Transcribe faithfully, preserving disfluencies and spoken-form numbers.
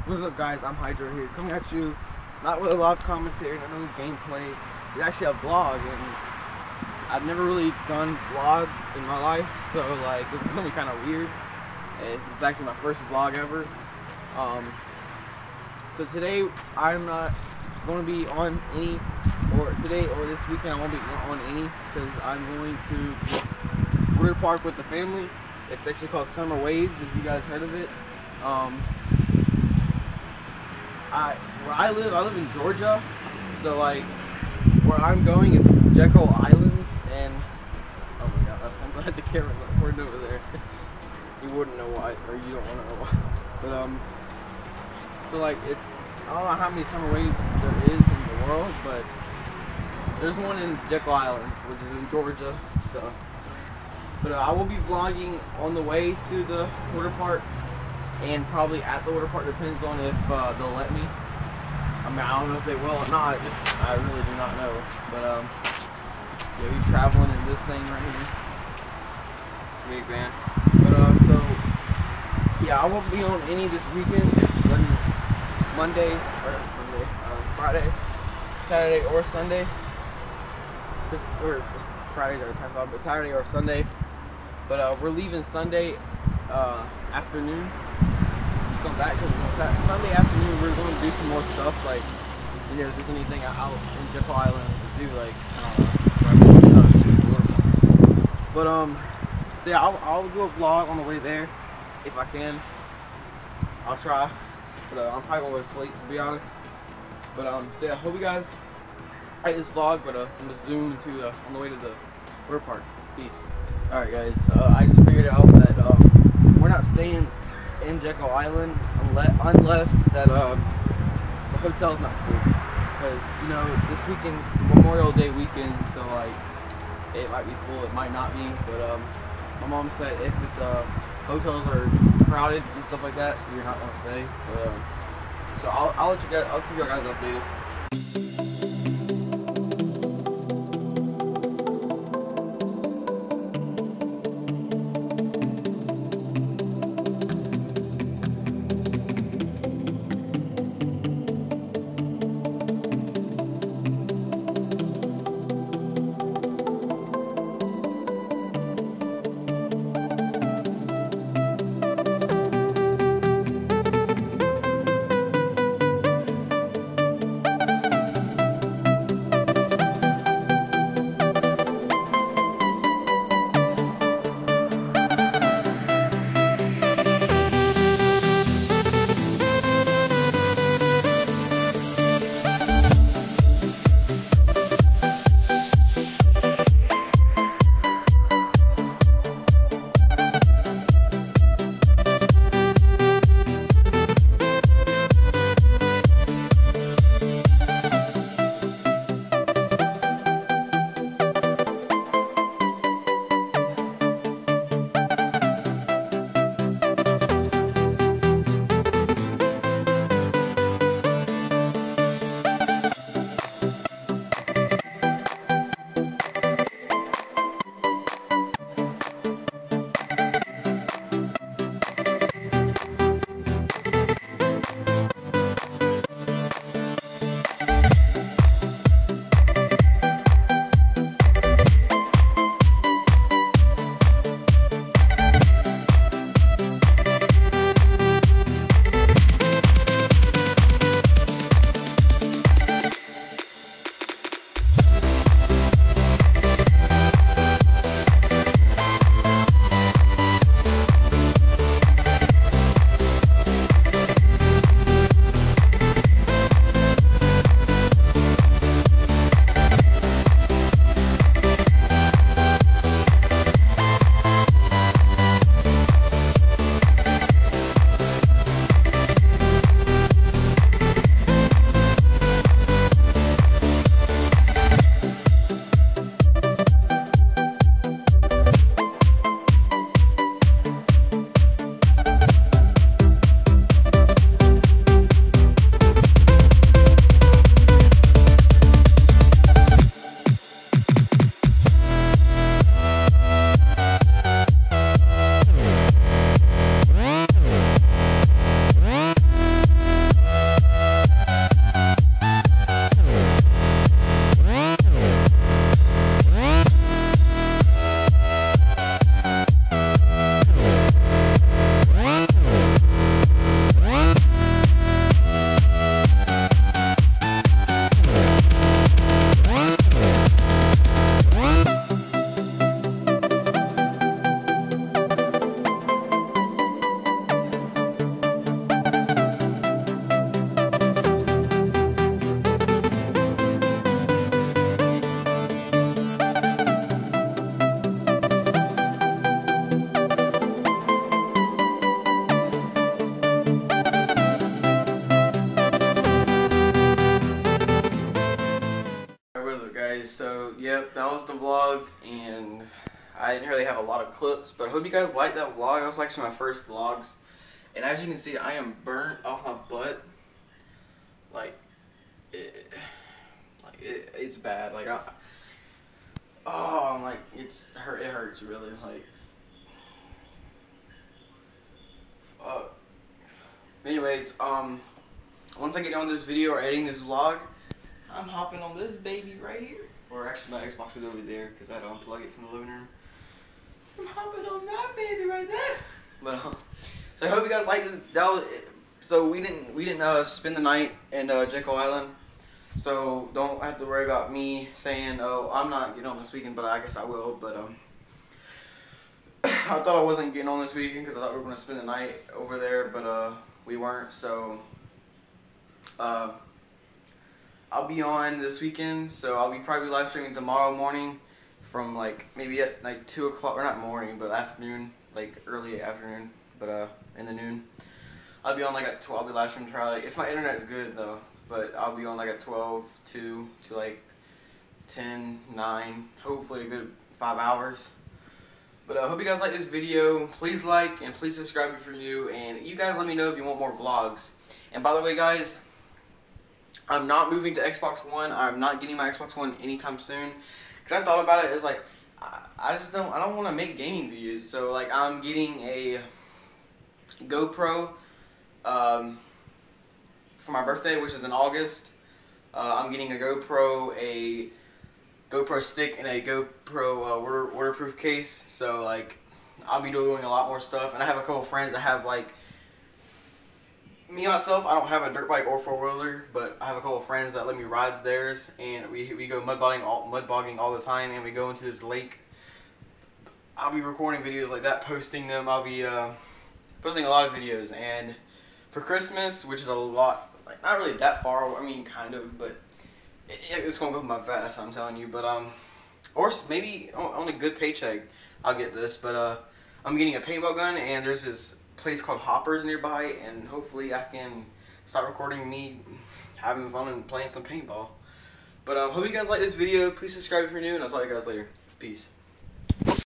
What's up, guys? I'm Hydro here, coming at you not with a live commentary, not no gameplay. It's actually a vlog, and I've never really done vlogs in my life, so like it's gonna be kind of weird. It's, it's actually my first vlog ever. Um, so today I'm not going to be on any, or today or this weekend I won't be on any, because I'm going to this water park with the family. It's actually called Summer Waves, if you guys heard of it. Um, I, where I live, I live in Georgia, so like where I'm going is Jekyll Islands, and oh my god, I'm glad the camera's recording over there. You wouldn't know why, or you don't want to know why. But um, so like it's, I don't know how many summer waves there is in the world, but there's one in Jekyll Islands, which is in Georgia. So, but uh, I will be vlogging on the way to the water park, and probably at the water park, depends on if uh, they'll let me. I mean, I don't know if they will or not. I really do not know. But um, yeah, we traveling in this thing right here. Big van. But uh, so yeah, I won't be on any this weekend. But it's Monday or Monday, uh, Friday, Saturday or Sunday. Cause or Friday or past five, but Saturday or Sunday. But uh, we're leaving Sunday uh, afternoon. Come back, because Sunday afternoon we're going to do some more stuff, like, you know, if there's anything out in Jekyll Island to do, like, I don't know, but um, so yeah, I'll, I'll do a vlog on the way there, if I can. I'll try, but uh, I'm probably going to go to sleep, to be honest. But um, so yeah, hope you guys like this vlog, but uh, I'm just zooming into uh, on the way to the water park. Peace. Alright guys, uh, I just figured out that um, we're not staying in Jekyll Island unless, unless that um, the hotel's not full, because you know this weekend's Memorial Day weekend, so like it might be full, it might not be, but um, my mom said if the hotels are crowded and stuff like that, you're not gonna stay. But, um, so I'll, I'll let you guys, I'll keep you guys updated. was the vlog, and I didn't really have a lot of clips, but I hope you guys liked that vlog. That was actually my first vlogs, and as you can see, I am burnt off my butt. Like, it, like it, it's bad. Like, I, oh, I'm like, it's hurt. It hurts really. Like, fuck. Anyways, um, once I get done with this video or editing this vlog, I'm hopping on this baby right here. Or actually, my Xbox is over there because I had to unplug it from the living room. I'm hopping on that baby right there. But um, so I hope you guys like this. That was it. So we didn't we didn't uh, spend the night in uh, Jekyll Island. So don't have to worry about me saying, oh, I'm not getting on this weekend, but I guess I will. But um, I thought I wasn't getting on this weekend because I thought we were gonna spend the night over there, but uh, we weren't. So uh. I'll be on this weekend, so I'll be probably live streaming tomorrow morning from like maybe at like two o'clock, or not morning, but afternoon, like early afternoon, but uh in the noon. I'll be on like at twelve. I'll be live streaming probably if my internet's good though, but I'll be on like at twelve, two to like ten, nine, hopefully a good five hours. But I uh, hope you guys like this video. Please like and please subscribe if you're new, and you guys let me know if you want more vlogs. And by the way, guys, I'm not moving to Xbox One. I'm not getting my Xbox One anytime soon. Cause I thought about it. It's like I, I just don't. I don't want to make gaming videos. So like I'm getting a GoPro um, for my birthday, which is in August. Uh, I'm getting a GoPro, a GoPro stick, and a GoPro uh, water, waterproof case. So like I'll be doing a lot more stuff. And I have a couple friends that have like. Me myself, I don't have a dirt bike or four wheeler, but I have a couple of friends that let me ride theirs, and we we go mud bogging all mud bogging all the time, and we go into this lake. I'll be recording videos like that, posting them. I'll be uh, posting a lot of videos, and for Christmas, which is a lot, like not really that far. I mean, kind of, but it, it's gonna go by fast. I'm telling you, but um, or maybe on a good paycheck, I'll get this. But uh, I'm getting a paintball gun, and there's this place called Hoppers nearby, and hopefully I can start recording me having fun and playing some paintball. But um, hope you guys like this video. Please subscribe if you're new, and I'll talk to you guys later. Peace.